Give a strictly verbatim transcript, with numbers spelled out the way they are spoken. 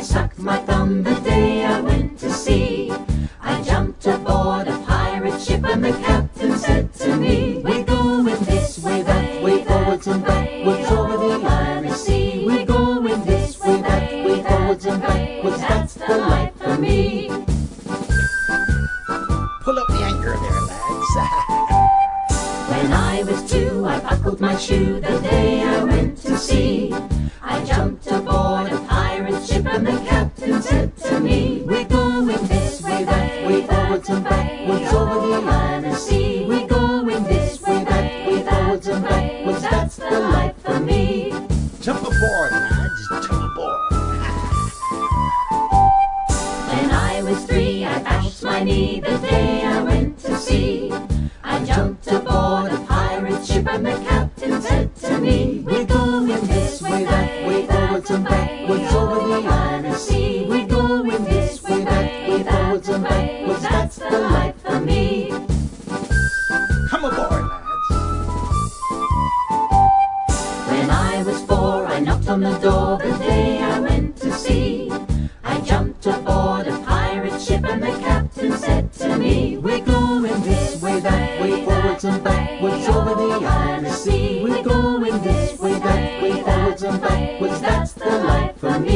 sucked my thumb the day I went to sea. I jumped aboard a pirate ship and the captain said to me, we're going this way, that way, forwards and backwards over the Irish Sea. We're going this way, that way, forwards and backwards, that's the life for me. Pull up the anchor there, lads. When I was two, I buckled my shoe the day I went to sea. I jumped aboard a pirate ship and the captain said to me, we're going this way, that way, forwards and backwards over the Irish Sea. We're going this way, that way, forwards and backwards, that's the life for me. Jump aboard, lads, jump aboard. When I was three, I bashed my knee the day I went to sea. I jumped aboard a pirate ship and the captain said to me, we're going this way, that way, forwards and backwards over the Irish Sea. We're going this way, that way, forwards and backwards, that's the life for me. Come aboard, lads. When I was four, I knocked on the door the day I went to sea. I jumped aboard a pirate ship and the captain said to me, we're going this way, that way, forwards and backwards over the Irish Sea. We're going this way, that way, forwards and backwards, that's the life for me.